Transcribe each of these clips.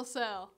jail cell.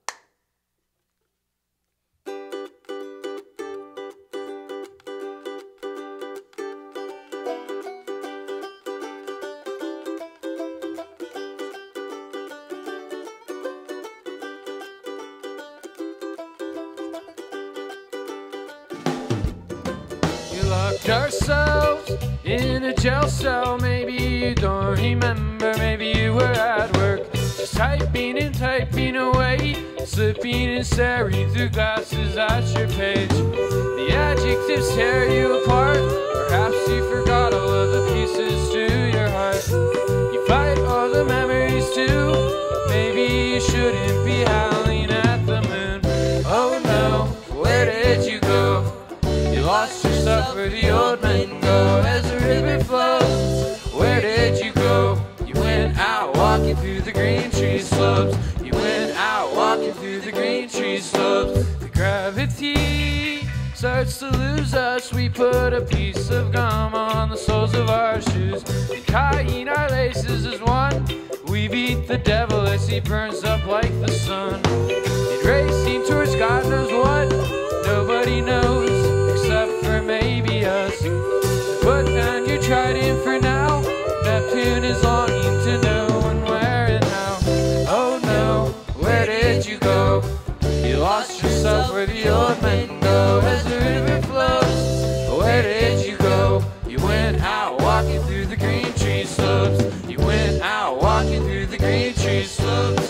Locked ourselves in a jail cell. Maybe you don't remember, maybe you were at work, just typing and typing away, slipping and staring through glasses at your page. The adjectives tear you apart. Perhaps you forgot all of the pieces to your heart. You fight all the memories too. Maybe you shouldn't be howling at the moon. Oh no, where did you go? You lost yourself where the old men go as the river flows. Where did you go? You went out walking through the green tree slopes. You went out walking through the green tree slopes. The gravity starts to lose us. We put a piece of gum on the soles of our shoes, and tying our laces as one, we beat the devil as he burns up like the sun. And racing towards God knows what, nobody knows except for maybe us. Put down your trident for now. Neptune is longing to know when, where, and how. Oh no, where did you go? You lost yourself where the old men go as the river flows. Where did you go? You went out walking through the green tree slopes. You went out walking through the green tree slopes.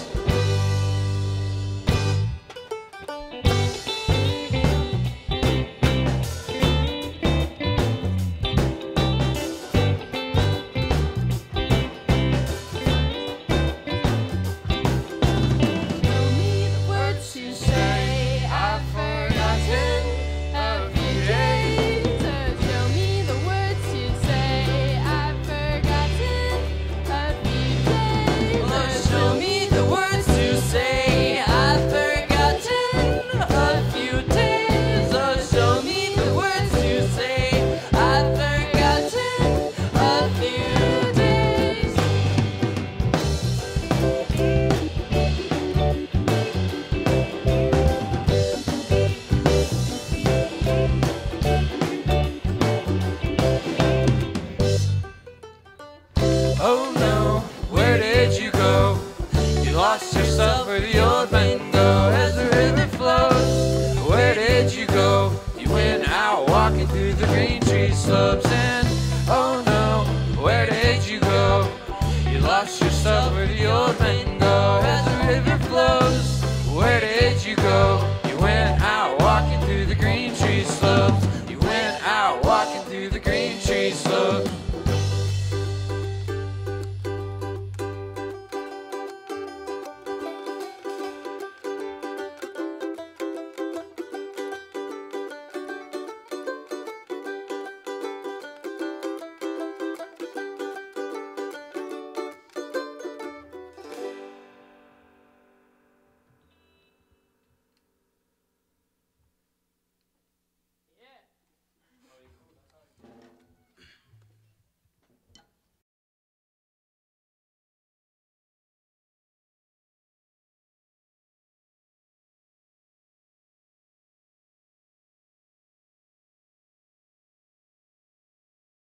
Oh no, where did you go? You lost yourself where the old men go as the river flows. Where did you go? You went out walking through the green tree slopes. And oh no, where did you go? You lost yourself where the old men go as the river flows. Where did you go? You went out walking through the green tree slopes. You went out walking through the green tree slopes.